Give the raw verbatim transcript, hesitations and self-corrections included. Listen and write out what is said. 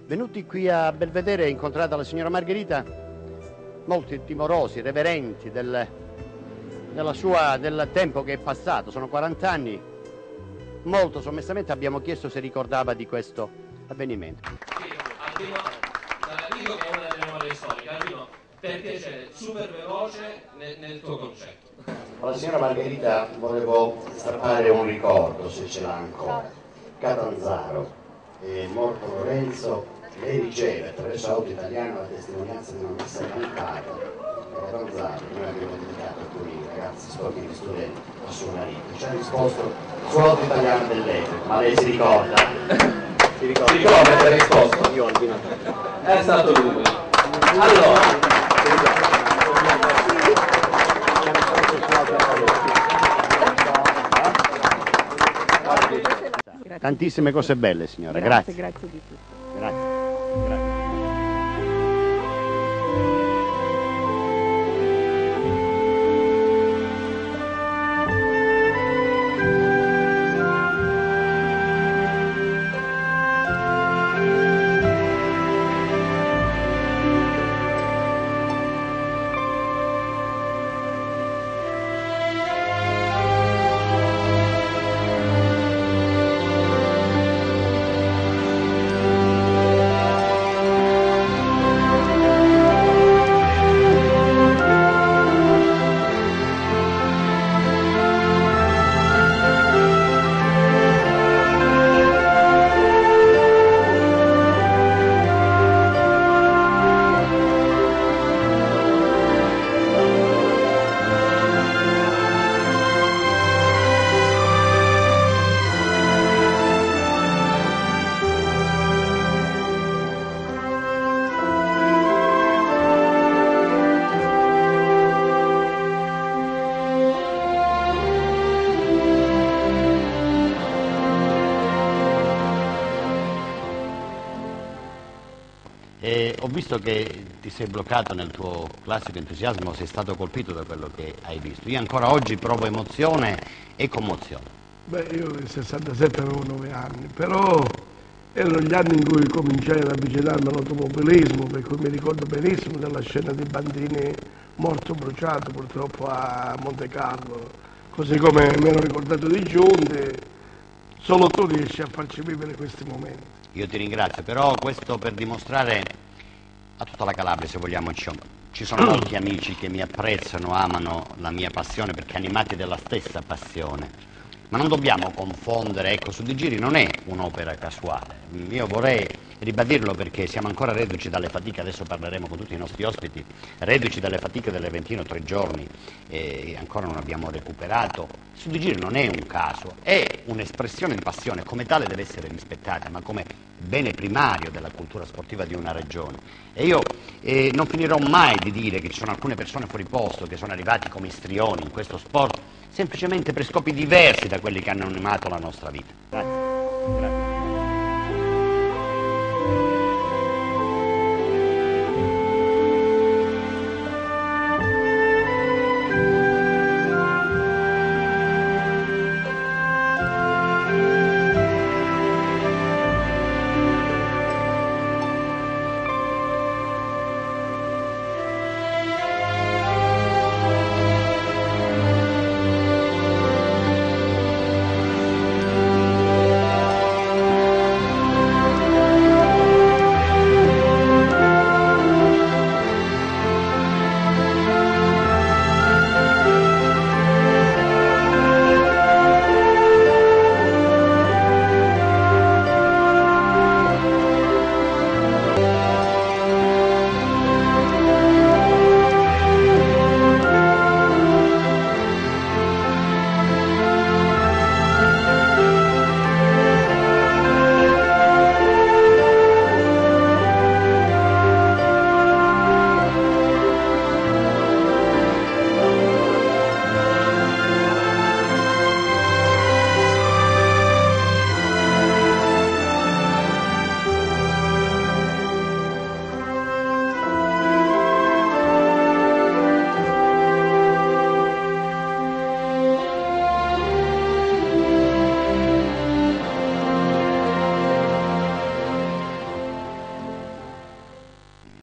Venuti qui a Belvedere, incontrata la signora Margherita, molti timorosi, reverenti del, della sua, del tempo che è passato, sono quaranta anni, molto sommessamente abbiamo chiesto se ricordava di questo avvenimento. Dico che è una delle memorie storiche, Albino, per piacere, super veloce nel, nel tuo concetto. Alla signora Margherita volevo strappare un ricordo, se ce l'ha ancora. Catanzaro, è morto Lorenzo, lei riceve attraverso Auto Italiano la testimonianza di una messa cantata. A Catanzaro noi abbiamo dedicato alcuni ragazzi sportivi studenti a suo marito. Ci ha risposto su Auto Italiano dell'epoca, ma lei si ricorda? Si ricorda, si ricorda che ha risposto? Io è stato lui. Allora, tantissime cose belle, signora. Grazie, Grazie. grazie di tutto. Grazie. Grazie. E ho visto che ti sei bloccato nel tuo classico entusiasmo, sei stato colpito da quello che hai visto. Io ancora oggi provo emozione e commozione. Beh, io nel sessantasette avevo nove anni, però erano gli anni in cui cominciai ad avvicinarmi all'automobilismo, per cui mi ricordo benissimo della scena di Bandini morto bruciato purtroppo a Monte Carlo, così come mi ero ricordato di Giunti. Solo tu riesci a farci vivere questi momenti. Io ti ringrazio, però questo per dimostrare a tutta la Calabria, se vogliamo, ci sono molti amici che mi apprezzano, amano la mia passione perché animati dalla stessa passione. Ma non dobbiamo confondere, ecco, Su di Giri non è un'opera casuale. Io vorrei ribadirlo perché siamo ancora reduci dalle fatiche, adesso parleremo con tutti i nostri ospiti, reduci dalle fatiche dell'Aventino, tre giorni e ancora non abbiamo recuperato. Su di Giri non è un caso, è un'espressione di passione, come tale deve essere rispettata, ma come bene primario della cultura sportiva di una regione. E io eh, non finirò mai di dire che ci sono alcune persone fuori posto che sono arrivati come istrioni in questo sport semplicemente per scopi diversi da quelli che hanno animato la nostra vita. Grazie. Grazie.